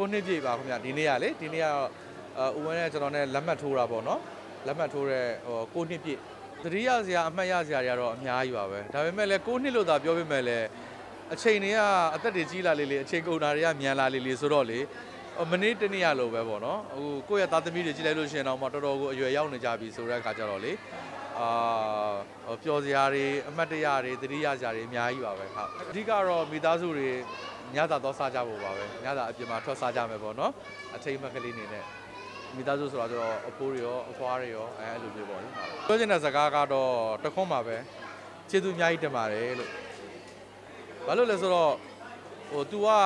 နှစ်ပြည့်ပါခင်ဗျဒီနေ့ကလေဒီနေ့ကဦးဝင်းနဲ့ကျွန်တော်နဲ့လက်မှတ်ထိုးတာပေါ့နော်လက်မှတ်ထိုးတဲ့9နှစ်ပြည့်သတိရစရာအမှတ်ရစရာတွေကတော့အများကြီးပါပဲဒါပေမဲ့လည်း9နှစ်လို့သာပြောပြမယ်လေအချိန်တွေကအသက်တွေကြီးလာလေအချိန်ကုန်တာတွေကမြန်လာလေဆိုတော့လေမနေ့တနေ့ရလို့ပဲပေါ့နော်အခုကိုယ့်ရဲ့သားသမီးတွေကြည့်လိုက်လို့ရှိရင်တော့တော်တော်ကိုအရွယ်ရောက်နေကြပြီဆိုတဲ့အခါကျတော့လေပျော်စရာတွေအမှတ်တရတွေသတိရစရာတွေအများကြီးပါပဲဟုတ်အဓိကတော့မိသားစုတွေညသာတော့စားကြဖို့ပါပဲညသာအပြင်မှာထွက်စားကြမယ်ပေါ့နော်အထိတ်မှတ်ကလေးနေနဲ့မိသားစုဆိုတာတော့အဖိုးတွေရောအဖွားတွေရောအဲ့လိုမျိုးပေါ့လေပြောချင်တဲ့စကားကတော့တခွန်းပါပဲကျေးဇူးအများကြီးတင်ပါတယ်လို့ဘာလို့လဲဆိုတော့तू က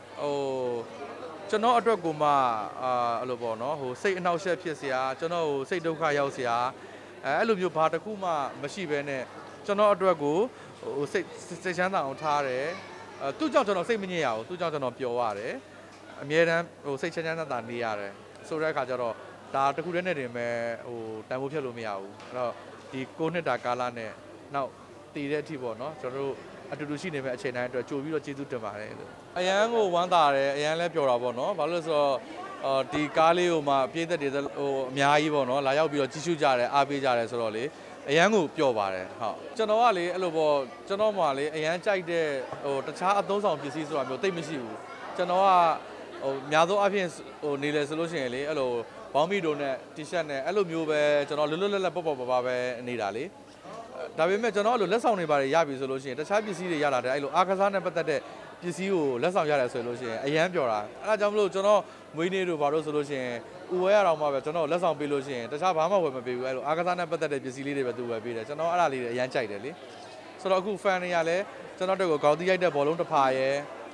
ကျွန်တော်အတွက်ကိုမှအဲ့လိုပေါ့နော်စိတ်အနှောက်အယှက်ဖြစ်စရာကျွန်တော်စိတ်ဒုက္ခရောက်စရာအဲ့လိုမျိုးဘာတစ်ခုမှမရှိဘဲနဲ့ကျွန်တော်အတွက်ကိုစိတ်ချမ်းသာအောင်ထားတယ်သူ့ကြောင့်ကျွန်တော်စိတ်မငြိမ်ရဘူးသူ့ကြောင့်ကျွန်တော်ပျော်ရတယ်အမြဲတမ်းစိတ်ချမ်းသာနေရတယ်ဆိုတဲ့အခါကျတော့ဒါတစ်ခုတည်းနဲ့တင်မဲ့တန်ဖိုးဖြတ်လို့မရဘူးအဲ့တော့ဒီ9နှစ်တာကာလနဲ့နောက်တည်တဲ့အထိပေါ့နော်ကျွန်တော်တို့အတူတူရှိနေမဲ့အချိန်တိုင်းအတွက်ကြိုပြီးတော့ကျေးဇူးတင်ပါတယ်လို့အရန်ကိုဝမ်းသာတယ်အရန်လည်းပျော်တာပေါ့နော်ဘာလို့လဲဆိုတော့ဒီကားလေးကိုမှပြည့်သက်တွေအများကြီးပေါ့နော်လာရောက်ပြီးတော့ကြီးစုကြတယ်အားပေးကြတယ်ဆိုတော့လေအရန်ကိုပျော်ပါတယ်ဟုတ်ကျွန်တော်ကလေအဲ့လိုပေါ့ကျွန်တော်မှလေအရန်ကြိုက်တဲ့တခြားအသုံးဆောင်ပစ္စည်းဆိုတာမျိုးတိတ်မရှိဘူးကျွန်တော်ကများသောအားဖြင့်နေလေဆိုလို့ရှိရင်လေအဲ့လိုဘောင်းမီတို့နဲ့တီရှပ်နဲ့အဲ့လိုမျိုးပဲကျွန်တော်လွတ်လွတ်လပ်လပ်ပေါ့ပေါ့ပါပဲနေတာလေဒါပေမဲ့ကျွန်တော်အဲ့လိုလက်ဆောင်တွေပါတယ်ရပြီဆိုလို့ရှိရင်တခြားပစ္စည်းတွေရလာတယ်အဲ့လိုအားကစားနဲ့ပတ်သက်တဲ့ပစ္စည်းကိုလက်ဆောင်ရတယ်ဆိုလို့ရှိရင်အရန်ပျော်တာအဲ့ဒါကြောင့်မလို့ကျွန်တော်မွေးနေ့တို့ဘာလို့ဆိုလို့ရှိရင်ဥဝဲရအောင်မှပဲကျွန်တော်လက်ဆောင်ပေးလို့ရှိရင်တခြားဘာမှဝယ်မပေးဘူးအဲ့လိုအားကစားနဲ့ပတ်သက်တဲ့ပစ္စည်းလေးတွေပဲသူဝယ်ပေးတယ်ကျွန်တော်အဲ့ဒါလေးတွေအရန်ကြိုက်တယ်လေဆိုတော့အခု fan တွေကလည်းကျွန်တော်တို့ကိုခေါင်းတီးရိုက်တဲ့ဘောလုံးတစ်ဖာရယ်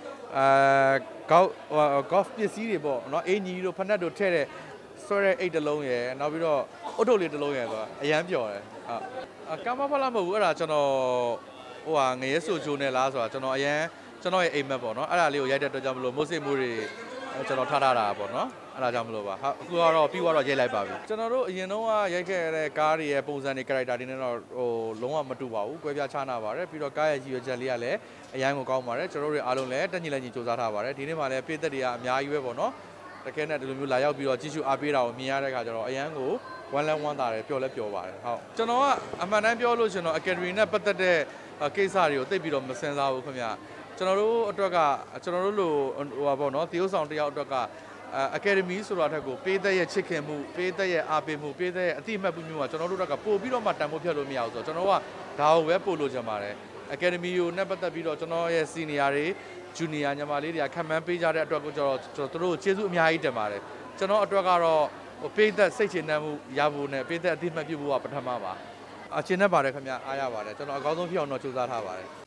golf ပစ္စည်းတွေပေါ့နော်အင်ကြီးတို့ဖက်နက်တို့ထည့်တဲ့ဆွဲတဲ့အိတ်တစ်လုံးရယ်နောက်ပြီးတော့အုတ်ထုတ်လေးတစ်လုံးရယ်ဆိုတာအရန်ပျော်တယ်ဟုတ်ကမ္ဘာဖလားမဟုတ်ဘူးအဲ့ဒါကျွန်တော်ငရဲဆိုချိုးနဲ့လားဆိုတာကျွန်တော်ရဲ့အိမ်မက်ပေါ့နော်အဲ့ဒါလေးကိုရိုက်တဲ့အတွက်ကြောင့်မလို့မိုးစိတ်မိုးတွေကျွန်တော်ထားတာပေါ့နော်အဲ့ဒါကြောင့်မလို့ပါဟုတ်အခုကတော့ပြီးတော့ရိုက်လိုက်ပါပြီကျွန်တော်တို့အရင်တော့ရိုက်ခဲ့တဲ့ကားတွေရဲ့ပုံစံတွေ character တွေနဲ့တော့လုံးဝမတူပါဘူးကွဲပြားခြားနာပါတယ်ပြီးတော့ကားရဲ့ကြီးရွယ်ချက်လေးကလည်းအရင်ကိုကောင်းပါတယ်ကျွန်တော်တို့အားလုံးလည်းတက်ညီလက်ညီစူးစမ်းထားပါတယ်ဒီနေ့မှလည်းပြည်သက်တွေကအများကြီးပဲပေါ့နော်တကယ်နဲ့ဒီလိုမျိုးလာရောက်ပြီးတော့ကြီးစုအားပေးတာကိုမြင်ရတဲ့အခါကျတော့အရန်ကိုဝမ်းလန်းဝမ်းသာတယ်ပျော်လဲပျော်ပါတယ်ဟုတ်ကျွန်တော်ကအမှန်တမ်းပြောလို့ရှင်တော့ academy နဲ့ပတ်သက်တဲ့ကိစ္စတွေကိုသိပြီးတော့မစင်စားဘူးခင်ဗျကျွန်တော်တို့အတွက်ကကျွန်တော်တို့လိုပေါ့နော်သီးဥဆောင်တယောက်အတွက်က academy ဆိုတာထက်ကိုပေးသက်ရဲ့ချစ်ခင်မှုပေးသက်ရဲ့အားပေးမှုပေးသက်ရဲ့အတိအမှတ်ပြုမှုကကျွန်တော်တို့ကပို့ပြီးတော့မှတန်ဖိုးဖြတ်လို့မရဘူးဆိုတော့ကျွန်တော်ကဒါကိုပဲပို့လို့ချင်ပါတယ် academy ကိုနဲ့ပတ်သက်ပြီးတော့ကျွန်တော်ရဲ့ senior တွေ junior ညီမလေးတွေကခံမှန်းပေးကြတဲ့အတွက်ကိုကျွန်တော်တို့ကျေးဇူးအများကြီးတင်ပါတယ်ကျွန်တော်အတွက်ကတော့ပေးသက်စိတ်ချနှံမှုရဖို့နဲ့ပေးသက်အတိအမှတ်ပြုဖို့ကပထမပါအချင်းနဲ့ပါတယ်ခင်ဗျအားရပါတယ်ကျွန်တော်အကောင်းဆုံးဖြစ်အောင်တော့ကြိုးစားထားပါတယ်